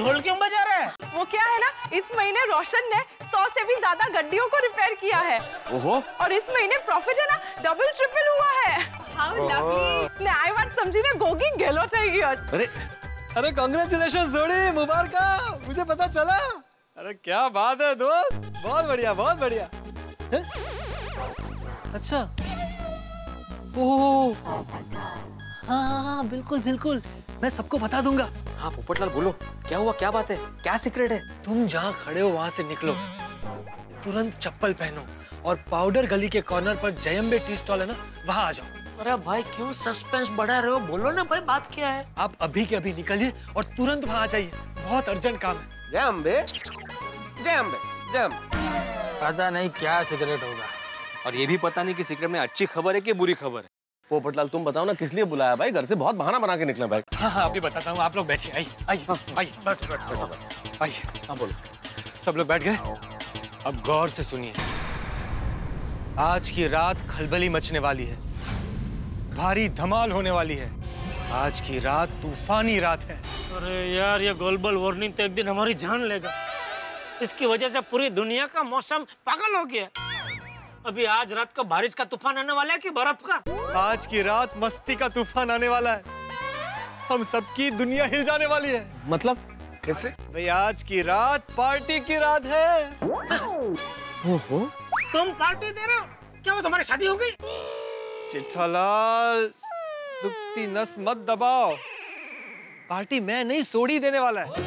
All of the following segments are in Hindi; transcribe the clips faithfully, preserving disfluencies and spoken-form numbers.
ढोल क्यों बजा रहा है? वो क्या है ना, इस महीने रोशन ने सौ से भी ज्यादा गड्डियों को रिपेयर किया है। ओहो। और इस महीने प्रॉफिट है ना डबल ट्रिपल हुआ है। How lovely. ने आई बात समझी ना, गोगी गेलो चाहिए। अरे अरे कांग्रेचुलेशन जोड़ी, मुबारक, मुझे पता चला। अरे क्या बात है दोस्त, बहुत बढ़िया बहुत बढ़िया। है? अच्छा, ओह हाँ हाँ हाँ बिल्कुल बिल्कुल, मैं सबको बता दूंगा। हाँ पोपटलाल बोलो, क्या हुआ, क्या बात है, क्या सीक्रेट है? तुम जहाँ खड़े हो वहां से निकलो, तुरंत चप्पल पहनो और पाउडर गली के कॉर्नर पर जयम्बे टी स्टॉल है ना, वहां आ जाओ। अरे भाई क्यों सस्पेंस बढ़ा रहे हो, बोलो ना भाई बात क्या है? आप अभी के अभी निकलिए और तुरंत वहां आ जाइए, बहुत अर्जेंट काम है। जयम्बे, जयम्बे, जयम। पता नहीं क्या सिगरेट होगा, और ये भी पता नहीं कि सीक्रेट में अच्छी खबर है कि बुरी खबर है। पोपटलाल तुम बताओ ना, किस लिए बुलाया भाई? घर से बहुत बहाना बना के निकला भाई। हाँ हाँ अभी बताता हूँ, आप लोग बैठिए, आइए आइए आइए बैठो बैठो आइए। हाँ बोलो। सब लोग बैठ गए? अब गौर से सुनिए, आज की रात खलबली मचने वाली है, भारी धमाल होने वाली है। आज की रात तूफानी रात है। अरे यार, ये ग्लोबल वार्मिंग तो एक दिन हमारी जान लेगा। इसकी वजह से पूरी दुनिया का मौसम पागल हो गया। अभी आज रात को बारिश का तूफान आने वाला है कि बर्फ का? आज की रात मस्ती का तूफान आने वाला है, हम सबकी दुनिया हिल जाने वाली है। मतलब कैसे? भाई आज की रात पार्टी की रात है। ओहो, तुम पार्टी दे रहे हो? क्या वो तुम्हारी शादी हो गई? चिट्ठालाल, दुखती नस मत दबाओ, पार्टी मैं नहीं सोडी देने वाला है।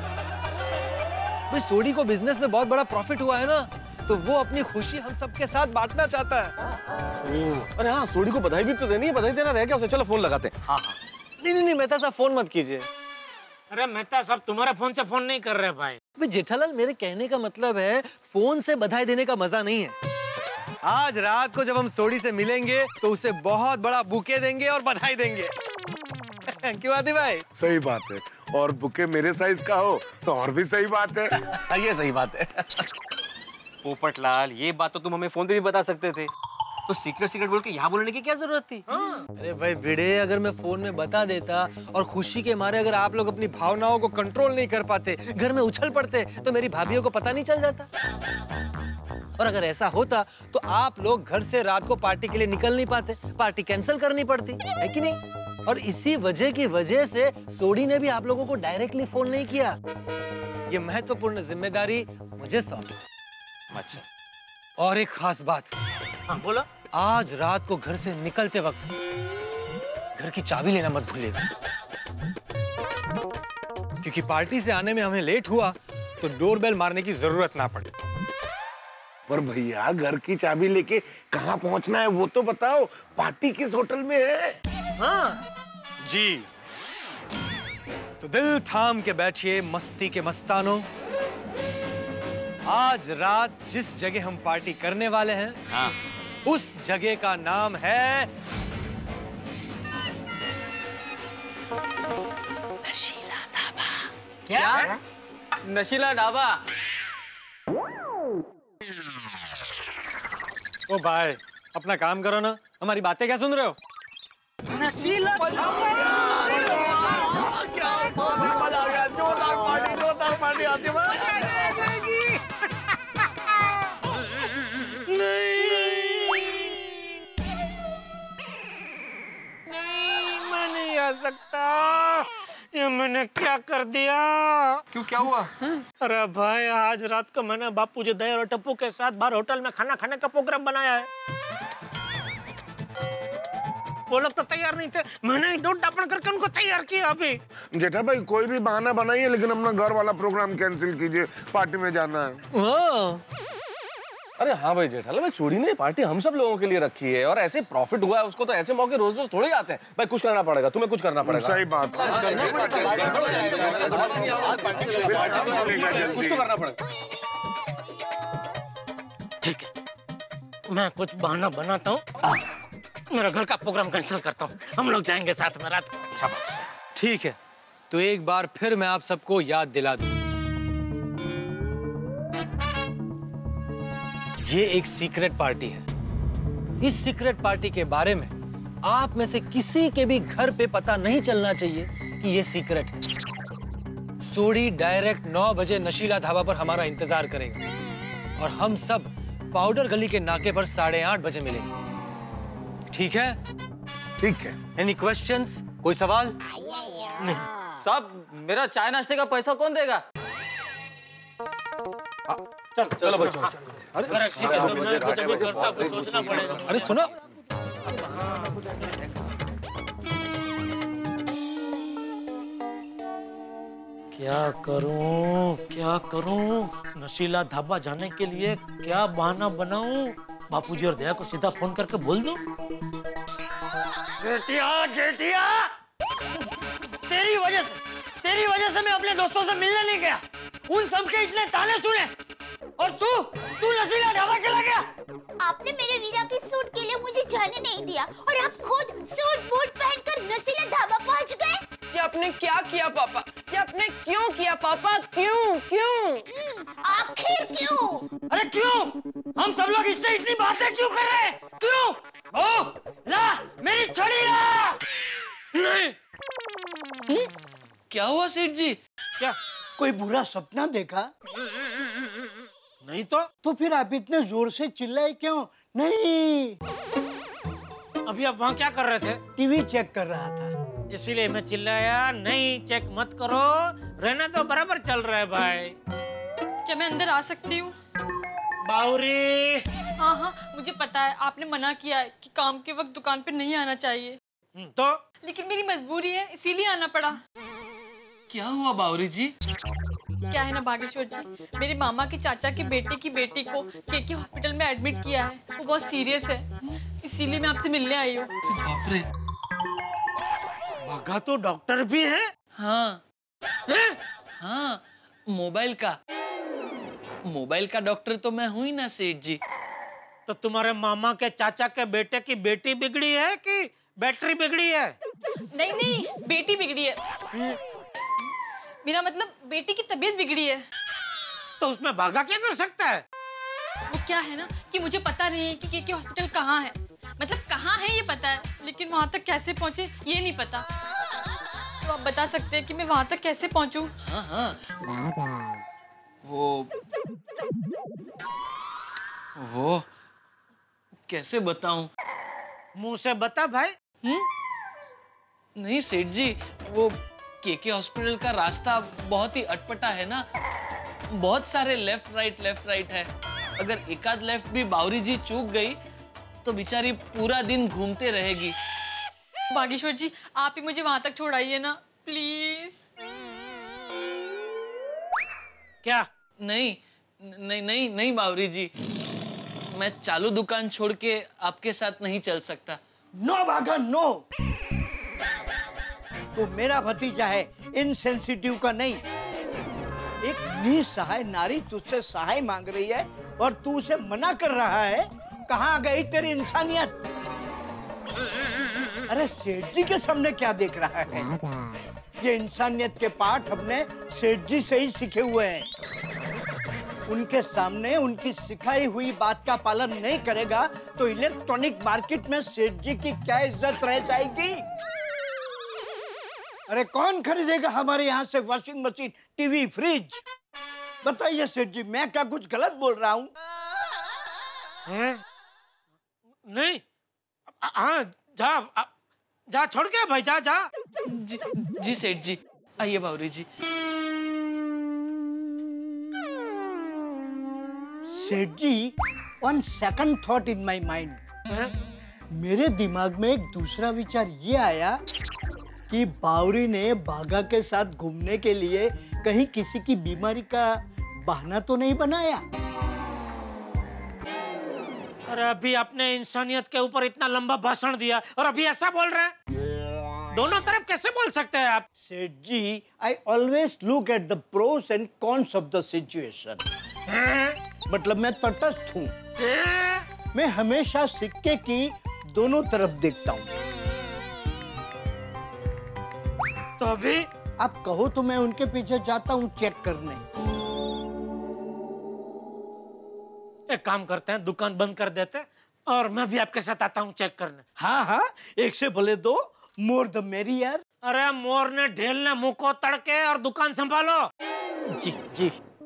भाई सोडी को बिजनेस में बहुत बड़ा प्रॉफिट हुआ है ना, तो वो अपनी खुशी हम सबके साथ बांटना चाहता है। अरे हाँ, सोडी को बधाई भी तो देनी है, बधाई देना रह गया उसे। चलो फोन लगाते हैं। हाँ हाँ। नहीं नहीं नहीं मेहता साहब फोन मत कीजिए। अरे मेहता साहब तुम्हारे फोन से फोन नहीं कर रहे भाई। भाई जेठालाल, मेरे कहने का मतलब है फोन से बधाई देने का मजा नहीं है। आज रात को जब हम सोडी से मिलेंगे तो उसे बहुत बड़ा बुके देंगे और बधाई देंगे। क्यों आदि भाई? सही बात है, और बुके मेरे साइज का हो तो और भी सही बात है। ये सही बात है। पोपटलाल, ये बात तो तुम हमें फोन पे भी बता सकते थे, तो सीक्रेट सीक्रेट बोल के यहाँ बोलने की क्या जरूरत थी? हाँ। अरे भाई भिड़े, अगर मैं फोन में बता देता और खुशी के मारे अगर आप लोग अपनी भावनाओं को कंट्रोल नहीं कर पाते, घर में उछल पड़ते, तो मेरी भाभीयों को पता नहीं चल जाता। और अगर ऐसा होता तो आप लोग घर से रात को पार्टी के लिए निकल नहीं पाते, पार्टी कैंसिल करनी पड़ती है कि नहीं? और इसी वजह की वजह से सोडी ने भी आप लोगों को डायरेक्टली फोन नहीं किया। ये महत्वपूर्ण जिम्मेदारी मुझे सौंपी। अच्छा, और एक खास बात, हाँ बोलो। आज रात को घर से निकलते वक्त घर की चाबी लेना मत भूलिएगा, क्योंकि पार्टी से आने में हमें लेट हुआ तो डोरबेल मारने की जरूरत ना पड़े। पर भैया, घर की चाबी लेके कहाँ पहुँचना है वो तो बताओ, पार्टी किस होटल में है? हाँ जी, तो दिल थाम के बैठिए मस्ती के मस्तानों। आज रात जिस जगह हम पार्टी करने वाले हैं, हाँ, उस जगह का नाम है नशीला ढाबा। क्या? नशीला ढाबा। ओ भाई, अपना काम करो ना, हमारी बातें क्या सुन रहे हो? नशीला सकता। ये मैंने क्या कर दिया? क्यों, क्या हुआ? अरे भाई, आज रात को मैंने बापू जी दया और टप्पू के साथ बाहर होटल में खाना खाने का प्रोग्राम बनाया है। वो लोग तो तैयार नहीं थे, मैंने डोट डापण करके उनको तैयार किया। अभी जेठा भाई, कोई भी बहाना बनाइए, लेकिन अपना घर वाला प्रोग्राम कैंसिल कीजिए, पार्टी में जाना है। अरे हाँ भाई जेठालाल, भाई चोरी ने पार्टी हम सब लोगों के लिए रखी है, और ऐसे प्रॉफिट हुआ है उसको, तो ऐसे मौके रोज रोज थोड़े आते हैं। भाई कुछ करना पड़ेगा, तुम्हें कुछ करना पड़ेगा। सही बात है, कुछ तो करना पड़ेगा। ठीक है, मैं कुछ बहाना बनाता हूँ, मेरा घर का प्रोग्राम कैंसिल करता हूँ, हम लोग जाएंगे साथ में रात को। ठीक है, तो एक बार फिर मैं आप सबको याद दिला दूं, ये एक सीक्रेट पार्टी है। इस सीक्रेट पार्टी के बारे में आप में से किसी के भी घर पे पता नहीं चलना चाहिए कि ये सीक्रेट है। सोडी डायरेक्ट नौ बजे नशीला ढाबा पर हमारा इंतजार करेगा और हम सब पाउडर गली के नाके पर साढ़े आठ बजे मिलेंगे। ठीक है? ठीक है। Any questions? कोई सवाल? नहीं। साहब, मेरा चाय नाश्ते का पैसा कौन देगा? चल चलो बच्चों। अरे ठीक है, तो मैं कुछ अभी करता, कुछ सोचना पड़ेगा। अरे सुनो, क्या करूं क्या करूं? नशीला ढाबा जाने के लिए क्या बहाना बनाऊं? बापूजी और दया को सीधा फोन करके बोल दूं? जेठिया जेठिया, तेरी वजह से तेरी वजह से मैं अपने दोस्तों से मिलने नहीं गया। उन सबके इतने ताने सुने और तू तू नशीला ढाबा चला गया। आपने मेरे वीरा की सूट के लिए मुझे जाने नहीं दिया और आप खुद सूट बूट पहनकर नशीला ढाबा पहुंच गए। ये आपने क्या किया पापा? ये आपने क्यों किया पापा? क्यों क्यों? आखिर क्यों? अरे क्यों? हम सब लोग इससे इतनी बातें क्यों कर रहे हैं? क्यों? ओ, ला मेरी छड़ी ला। नहीं। क्या हुआ सेठ जी? क्या? कोई बुरा सपना देखा? नहीं तो तो फिर आप इतने जोर से चिल्लाए क्यों? नहीं, अभी आप वहाँ क्या कर रहे थे? टीवी चेक कर रहा था। इसीलिए मैं चिल्लाया। नहीं, चेक मत करो, रहना तो बराबर चल रहा है भाई। क्या मैं अंदर आ सकती हूँ? बावरी। हाँ हाँ, मुझे पता है आपने मना किया है कि काम के वक्त दुकान पे नहीं आना चाहिए, तो लेकिन मेरी मजबूरी है, इसीलिए आना पड़ा। क्या हुआ बावरी जी? क्या है ना बागेश्वर जी, मेरे मामा के चाचा के बेटे की बेटी को केके हॉस्पिटल में एडमिट किया है। वो बहुत सीरियस है, इसीलिए मैं आपसे मिलने आई हूँ। बाप रे। बागा तो डॉक्टर भी है? हाँ है? हाँ, मोबाइल का मोबाइल का डॉक्टर तो मैं हूँ ही ना सेठ जी। तो तुम्हारे मामा के चाचा के बेटे की बेटी बिगड़ी है कि बैटरी बिगड़ी है? नहीं नहीं, बेटी बिगड़ी है। मेरा मतलब बेटी की तबीयत बिगड़ी है। तो उसमें बागा क्या कर सकता है? वो क्या है ना कि मुझे पता नहीं है कि केके हॉस्पिटल कहाँ है। मतलब कहाँ है ये पता है, लेकिन वहाँ तक कैसे पहुँचे ये नहीं पता। तो आप बता सकते हैं कि मैं वहाँ तक कैसे पहुँचूँ? हाँ हाँ, वो वो कैसे बताऊं? मुंह से बता भाई। हम्म? नहीं सेठ जी, वो केके हॉस्पिटल का रास्ता बहुत ही अटपटा है ना। बहुत सारे लेफ्ट राइट लेफ्ट राइट है। अगर एकाध लेफ्ट भी बावरी जी चूक गई तो बेचारी पूरा दिन घूमते रहेगी। बागेश्वर जी, आप ही मुझे वहां तक छोड़ाइए ना, प्लीज। क्या? नहीं नहीं नहीं नहीं बावरी जी, मैं चालू दुकान छोड़ के आपके साथ नहीं चल सकता। नो बागा नो, तो मेरा भतीजा है, इनसेंसिटिव का नहीं। एक निसहाय नारी तुझसे सहाय मांग रही है और तू उसे मना कर रहा है। कहाँ गई तेरी इंसानियत? अरे सेठ जी के सामने क्या देख रहा है? ये इंसानियत के पाठ हमने सेठ जी से ही सीखे हुए हैं। उनके सामने उनकी सिखाई हुई बात का पालन नहीं करेगा तो इलेक्ट्रॉनिक मार्केट में सेठ जी की क्या इज्जत रह जाएगी? अरे कौन खरीदेगा हमारे यहाँ से वॉशिंग मशीन, टीवी, फ्रिज? बताइए सेठ जी, मैं क्या कुछ गलत बोल रहा हूँ? नहीं, हाँ जा आ, जा, छोड़ के भाई, जा जा। जी, जी सेठ जी, आइए Bawri ji. Seth ji, one second thought in my mind. मेरे दिमाग में एक दूसरा विचार ये आया कि बावरी ने बागा के साथ घूमने के लिए कहीं किसी की बीमारी का बहाना तो नहीं बनाया? अरे अभी आपने इंसानियत के ऊपर इतना लंबा भाषण दिया और अभी ऐसा बोल रहे हैं? दोनों तरफ कैसे बोल सकते हैं आप? Seth ji, I always look at the pros and cons of the situation. मतलब मैं तटस्थ हूँ। मैं हमेशा सिक्के की दोनों तरफ देखता हूँ। तो अभी आप कहो तो मैं उनके पीछे जाता हूँ चेक करने। एक काम करते हैं, दुकान बंद कर देते हैं और मैं भी आपके साथ आता हूँ चेक करने। हाँ हाँ, एक से भले दो, मोर द मेरियर। अरे मोर ने ढेल ने मुंह को तड़के और दुकान संभालो। जी जी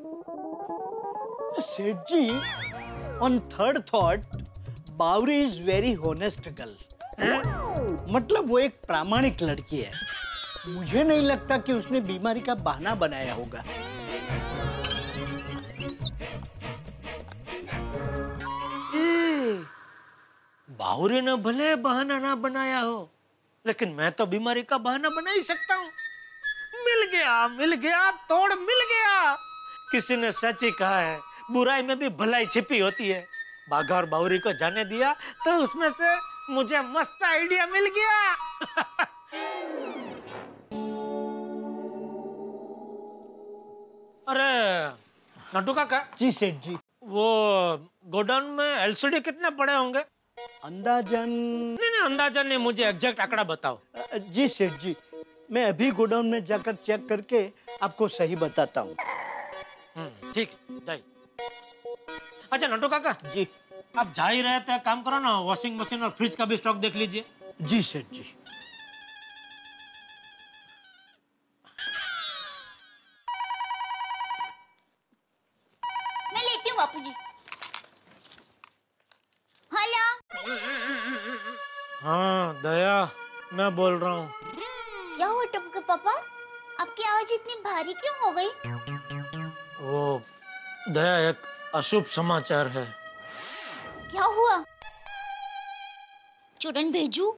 Seth ji, on third thought Bawri is very honest girl. मतलब वो एक प्रामाणिक लड़की है। मुझे नहीं लगता कि उसने बीमारी का बहाना बनाया होगा। बावरी ने भले बहाना ना बनाया हो, लेकिन मैं तो बीमारी का बहाना बना ही सकता हूँ। मिल गया मिल गया तोड़ मिल गया। किसी ने सच ही कहा है, बुराई में भी भलाई छिपी होती है। बाघा और बावरी को जाने दिया तो उसमें से मुझे मस्त आइडिया मिल गया। अरे नटू काका। जी सेठ जी। वो गोडाउन में एलसीडी कितने पड़े होंगे? अंदाजन नहीं नहीं अंदाजन नहीं, मुझे एग्जैक्ट आंकड़ा बताओ। जी सेठ जी, मैं अभी गोडाउन में जाकर चेक करके आपको सही बताता हूँ। ठीक जाइए। अच्छा नटू काका जी, आप जा ही रहे थे, काम करो ना, वॉशिंग मशीन और फ्रिज का भी स्टॉक देख लीजिए। जी सेठ जी। मैं लेती हूँ बापूजी। हेलो। हाँ दया, मैं बोल रहा हूँ। क्या हुआ टप्पू के पापा, आपकी आवाज इतनी भारी क्यों हो गई? वो दया, एक अशुभ समाचार है। क्या हुआ? चूरन भेजू?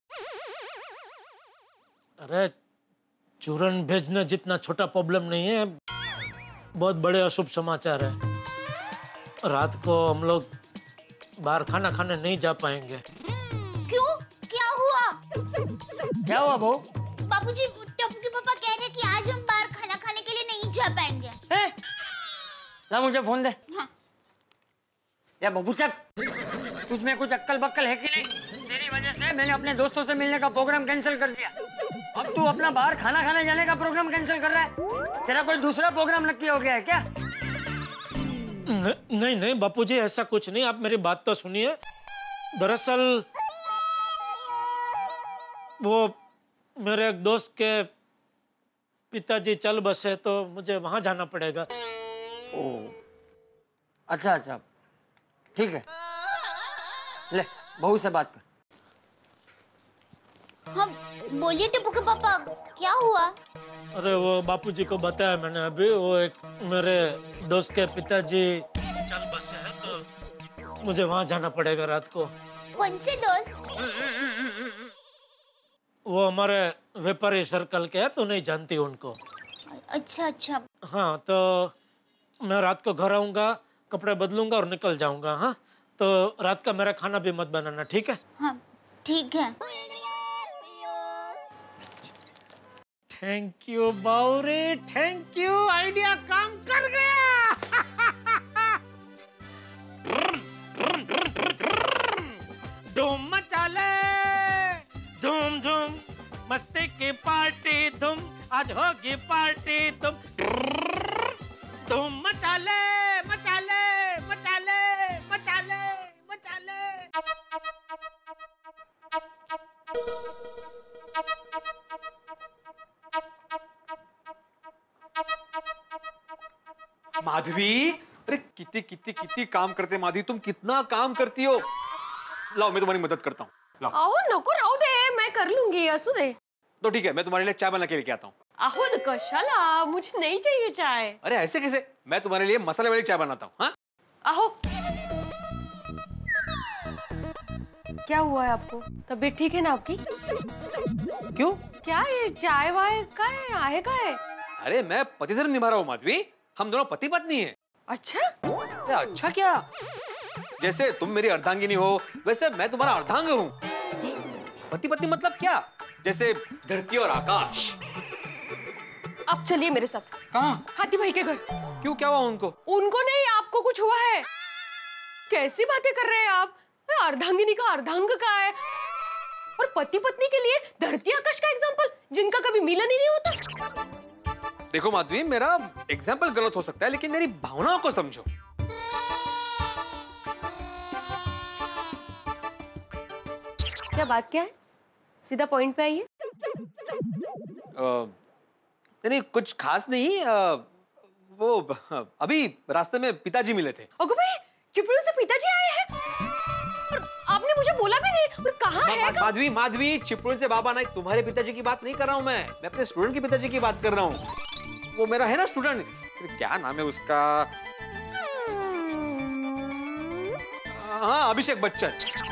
अरे चूरन भेजने जितना छोटा प्रॉब्लम नहीं है, बहुत बड़े अशुभ समाचार है। रात को हम लोग बाहर खाना खाने नहीं जा पाएंगे। क्यों? क्या हुआ? क्या हुआ बहू? बापूजी, टप्पू के पापा कह रहे कि आज हम बाहर खाना खाने के लिए नहीं जा पाएंगे। ए, ला मुझे फोन दे। हाँ। या बबूचक, तुझ में कुछ अक्कल बक्कल है कि नहीं? तेरी वजह से मैंने अपने दोस्तों से मिलने का प्रोग्राम कैंसिल कर दिया। अब तू अपना बाहर खाना खाने जाने का प्रोग्राम कैंसिल कर रहा है। तेरा कोई दूसरा प्रोग्राम नक्की हो गया है क्या? न, नहीं नहीं बापूजी, ऐसा कुछ नहीं, आप मेरी बात तो सुनिए। दरअसल वो मेरे एक दोस्त के पिताजी चल बसे, तो मुझे वहां जाना पड़ेगा। ओ, अच्छा अच्छा, ठीक है, ले बहू से बात कर। हाँ बोलिए टप्पू के पापा, क्या हुआ? अरे वो बापूजी को बताया मैंने अभी, वो एक मेरे दोस्त के पिताजी चल बसे हैं, तो मुझे वहां जाना पड़ेगा रात को। कौन से दोस्त? वो हमारे व्यापारी सर्कल के हैं, तो नहीं जानती उनको। अच्छा अच्छा। हाँ, तो मैं रात को घर आऊंगा, कपड़े बदलूंगा और निकल जाऊंगा। हाँ, तो रात का मेरा खाना भी मत बनाना, ठीक है? हाँ ठीक है। Thank you Bawri, thank you, idea काम कर गया। धूम मचा ले, धूम धूम, मस्ती की पार्टी धूम, आज होगी पार्टी तुम। धूम मचा ले, मचा ले, मचा ले, मचा ले, मचा ले। माधवी, अरे कितनी कितनी कितनी काम करते माधवी, तुम कितना काम करती हो। लाओ मैं तुम्हारी मदद करता हूँ। लाओ। आओ नको राहू दे, मैं कर लूंगी, असू दे। तो ठीक है, मैं तुम्हारे लिए चाय बना के लेके आता हूँ। आहो न कशाला, मुझे नहीं चाहिए चाय। अरे ऐसे कैसे, मैं तुम्हारे लिए मसाले वाली चाय बनाता हूँ। हाँ आहो। क्या हुआ है आपको? तबीयत ठीक है ना आपकी? क्यों? क्या ये चाय वाय का है, आहे का है? अरे मैं पति धर्म निभा रहा हूँ माधवी, हम दोनों पति पत्नी हैं। अच्छा? अरे अच्छा क्या? जैसे तुम मेरी अर्धांगिनी हो, वैसे मैं तुम्हारा अर्धांग हूँ। पति पत्नी मतलब क्या? जैसे धरती और आकाश। आप चलिए मेरे साथ। कहाँ? हाथी भाई के घर। क्यों, क्या हुआ उनको? उनको नहीं, आपको कुछ हुआ है। कैसी बातें कर रहे हैं आप? अर्धांगिनी का अर्धांग का है, और पति पत्नी के लिए धरती आकाश का एग्जाम्पल, जिनका कभी मिलन ही नहीं होता। देखो माधवी, मेरा एग्जाम्पल गलत हो सकता है, लेकिन मेरी भावनाओं को समझो। क्या बात क्या है? सीधा पॉइंट पे आइए। नहीं कुछ खास नहीं, आ, वो अभी रास्ते में पिताजी मिले थे। अगो भाई, चिपड़ू से पिताजी आए हैं? और आपने मुझे बोला भी नहीं। और कहाँ है? माधवी माधवी चिपड़ू से बाबा नहीं, तुम्हारे पिताजी की बात नहीं कर रहा हूँ मैं मैं अपने स्टूडेंट के पिताजी की बात कर रहा हूँ। वो मेरा है ना स्टूडेंट, क्या नाम है उसका? हाँ अभिषेक बच्चन।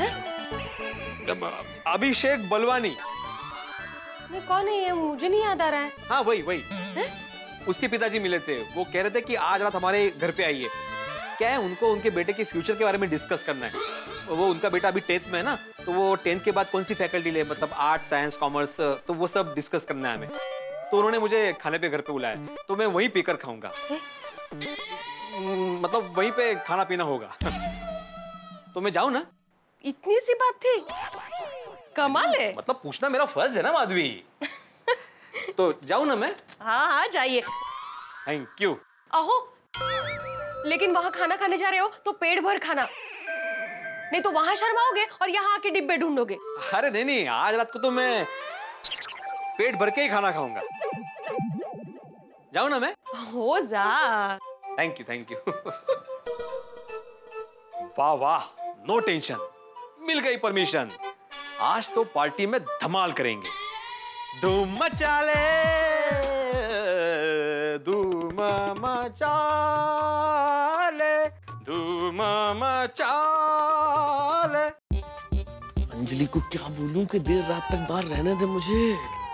अभिषेक बलवानी। नहीं, कौन है ये? मुझे नहीं याद आ रहा है। हाँ वही वही उसके पिताजी मिले थे। वो कह रहे थे कि आज रात हमारे घर पे आइए। क्या है, उनको उनके बेटे के फ्यूचर के बारे में डिस्कस करना है। वो उनका बेटा अभी टेंथ में है ना, तो वो टेंथ के बाद कौन सी फैकल्टी ले, मतलब आर्ट साइंस कॉमर्स, तो वो सब डिस्कस करना है हमें। तो उन्होंने मुझे खाने पे घर पे बुलाया, तो मैं वहीं पीकर खाऊंगा। मतलब वहीं पे खाना पीना होगा। तो मैं जाऊं ना? इतनी सी बात थी? कमाल है। मतलब पूछना मेरा फर्ज है ना माधवी। तो जाऊं ना मैं? हाँ हाँ जाइए। Thank you. आहो, लेकिन वहां खाना खाने जा रहे हो तो पेट भर खाना, नहीं तो वहां शर्माओगे और यहाँ आके डिब्बे ढूंढोगे। अरे नहीं नहीं, आज रात को तो मैं पेट भर के ही खाना खाऊंगा। जाऊं ना मैं? हो जा। Thank you thank you. वाह वाह, नो टेंशन, मिल गई परमिशन। आज तो पार्टी में धमाल करेंगे। धूम मचा ले, धूम मचा ले, धूम मचा ले। अंजलि को क्या बोलूं कि देर रात तक बाहर रहने दे मुझे।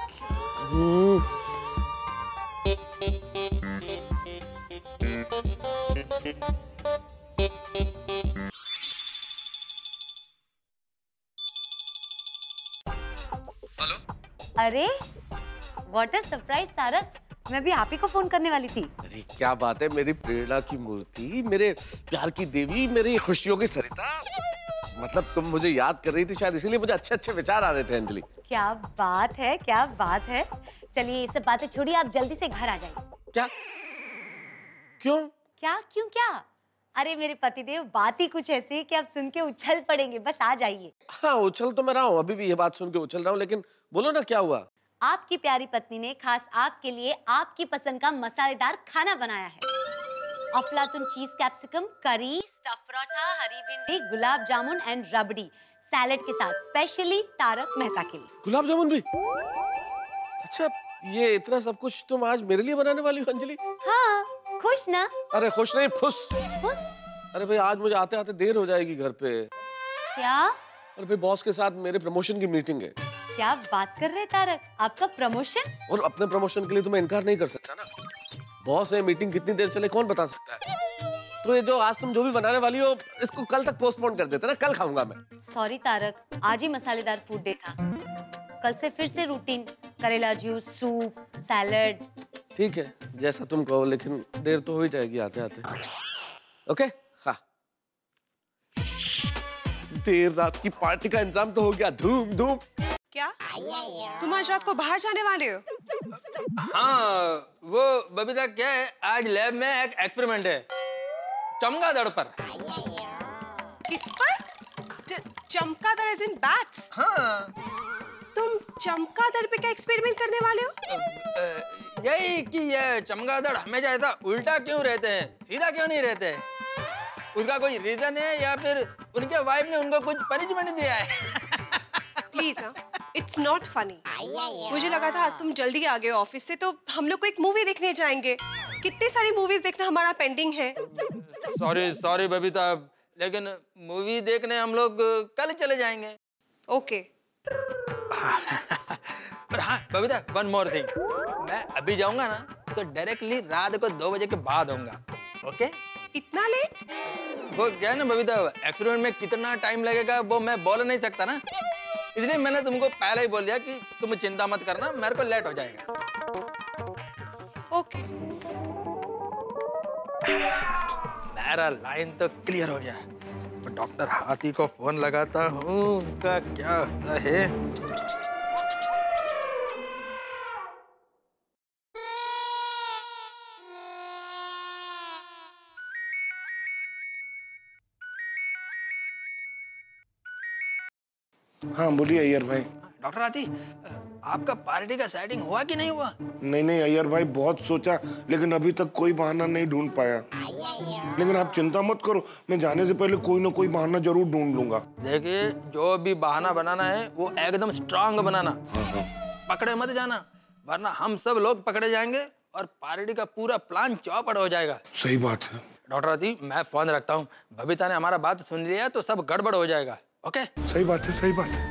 हेलो। अरे व्हाट अ सरप्राइज तारक, मैं भी आप ही को फोन करने वाली थी। अरे क्या बात है, मेरी प्रेरणा की मूर्ति, मेरे प्यार की देवी, मेरी खुशियों की सरिता। मतलब तुम मुझे याद कर रही थी शायद, इसीलिए मुझे अच्छे अच्छे विचार आ रहे थे अंजलि। क्या बात है, क्या बात है। चलिए ये सब बातें छोड़िए, आप जल्दी से घर आ जाइए। क्या? क्यों? क्या क्यों क्या? अरे मेरे पतिदेव, बात ही कुछ ऐसी है कि आप सुन के उछल पड़ेंगे। बस आ जाइए। हाँ उछल तो मैं रहा हूँ, अभी भी ये बात सुन के उछल रहा हूँ, लेकिन बोलो ना क्या हुआ। आपकी प्यारी पत्नी ने खास आपके लिए आपकी पसंद का मसालेदार खाना बनाया है। अफलातून चीज कैप्सिकम करी, स्टफ पराठा, हरी भिंडी, gulab jamun and rabri salad के साथ, स्पेशली तारक मेहता के लिए। गुलाब जामुन भी? अच्छा, ये इतना सब कुछ तुम आज मेरे लिए बनाने वाली हो अंजलि? हाँ, खुश ना? अरे खुश नहीं, फुस। फुस? अरे भाई आज मुझे आते आते देर हो जाएगी घर पे। क्या? अरे भाई बॉस के साथ मेरे प्रमोशन की मीटिंग है। क्या बात कर रहे तारक, आपका प्रमोशन? और अपने प्रमोशन के लिए तो मैं इनकार नहीं कर सकता ना। बॉस है, मीटिंग कितनी देर चले कौन बता सकता है। तो ये जो आज तुम जो भी बनाने वाली हो, इसको कल तक पोस्टपोन कर देते ना, कल खाऊंगा मैं। सॉरी तारक, आज ही मसालेदार फूड डे था। कल से फिर से रूटीन, करेला जूस, सूप, सैलेड। ठीक है, जैसा तुम कहो, लेकिन देर तो हो ही जाएगी आते आते। ओके? हाँ। देर रात की पार्टी का इंतजाम तो हो गया, धूम धूम। क्या तुम आज रात को बाहर जाने वाले हो? हाँ, वो बबीता क्या है, आज लैब में एक एक्सपेरिमेंट है, चमगादड़ पर। किस पर? चमगादड़ as in bats? हाँ। तुम चमगादड़ पे क्या एक्सपेरिमेंट करने वाले हो? यही कि ये चमगादड़ हमेशा ऐसा उल्टा क्यों रहते हैं, सीधा क्यों नहीं रहते? उसका कोई रीजन है या फिर उनके वाइफ ने उनको कुछ पनिशमेंट दिया है? प्लीज हाँ, इट्स नॉट फनी। मुझे लगा था आज तुम जल्दी आ गए ऑफिस से, तो हम लोग को एक मूवी देखने जाएंगे। कितनी सारी मूवीज देखना हमारा पेंडिंग है। सॉरी सॉरी बबीता, लेकिन मूवी देखने हम लोग कल चले जाएंगे। ओके। पर हाँ बबीता, वन मोर थिंग, मैं अभी जाऊंगा ना तो डायरेक्टली रात को दो बजे के बाद आऊंगा। ओके? इतना लेट? वो क्या है ना बबीता, एक्सपेरिमेंट में कितना टाइम लगेगा वो मैं बोल नहीं सकता ना, इसलिए मैंने तुमको पहले ही बोल दिया कि तुम चिंता मत करना, मेरे को लेट हो जाएगा। ओके। मेरा लाइन तो क्लियर हो गया। डॉक्टर हाथी को फोन लगाता हूँ, उनका क्या होता है। हाँ बोलिए अय्यर भाई। डॉक्टर हाथी, आपका पार्टी का सेटिंग हुआ कि नहीं हुआ? नहीं नहीं अय्यर भाई, बहुत सोचा लेकिन अभी तक कोई बहाना नहीं ढूंढ पाया। लेकिन आप चिंता मत करो, मैं जाने से पहले कोई ना कोई बहाना जरूर ढूंढ लूंगा। देखिए, जो भी बहाना बनाना है वो एकदम स्ट्रांग बनाना। हाँ हाँ। पकड़े मत जाना, वरना हम सब लोग पकड़े जाएंगे और पार्टी का पूरा प्लान चौपट हो जाएगा। सही बात है डॉक्टर अति, मैं फोन रखता हूँ। बबीता ने हमारा बात सुन लिया तो सब गड़बड़ हो जाएगा। ओके? सही बात है, सही बात है।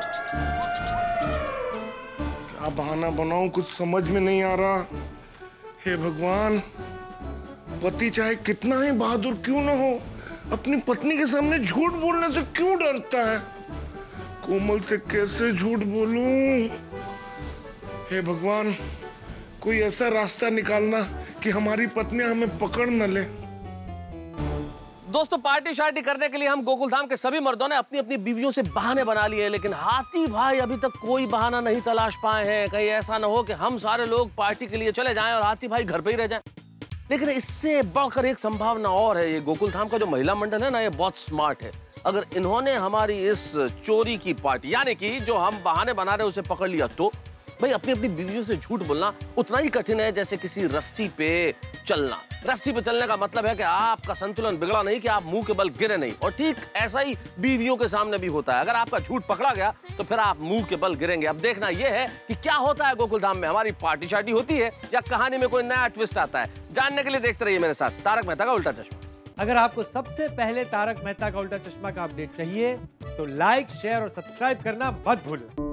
क्या बहाना बनाऊं, कुछ समझ में नहीं आ रहा। हे भगवान, पति चाहे कितना ही बहादुर क्यों ना हो, अपनी पत्नी के सामने झूठ बोलने से क्यों डरता है। कोमल से कैसे झूठ बोलूं। हे भगवान, कोई ऐसा रास्ता निकालना कि हमारी पत्नी हमें पकड़ न ले। दोस्तों, पार्टी शार्टी करने के लिए हम गोकुलधाम के सभी मर्दों ने अपनी अपनी बीवियों से बहाने बना लिए, लेकिन हाथी भाई अभी तक कोई बहाना नहीं तलाश पाए हैं। कहीं ऐसा ना हो कि हम सारे लोग पार्टी के लिए चले जाएं और हाथी भाई घर पे ही रह जाएं। लेकिन इससे बढ़कर एक संभावना और है। ये गोकुलधाम का जो महिला मंडल है ना, ये बहुत स्मार्ट है। अगर इन्होंने हमारी इस चोरी की पार्टी, यानी कि जो हम बहाने बना रहे उसे पकड़ लिया, तो भाई अपनी अपनी बीवियों से झूठ बोलना उतना ही कठिन है जैसे किसी रस्सी पे चलना। रस्सी पे चलने का मतलब है कि आपका संतुलन बिगड़ा नहीं, कि आप मुंह के बल गिरे नहीं। और ठीक ऐसा ही बीवियों के सामने भी होता है। अगर आपका झूठ पकड़ा गया तो फिर आप मुंह के बल गिरेंगे। अब देखना यह है कि क्या होता है गोकुलधाम में। हमारी पार्टी शार्टी होती है या कहानी में कोई नया ट्विस्ट आता है। जानने के लिए देखते रहिए मेरे साथ तारक मेहता का उल्टा चश्मा। अगर आपको सबसे पहले तारक मेहता का उल्टा चश्मा का अपडेट चाहिए तो लाइक, शेयर और सब्सक्राइब करना मत भूलें।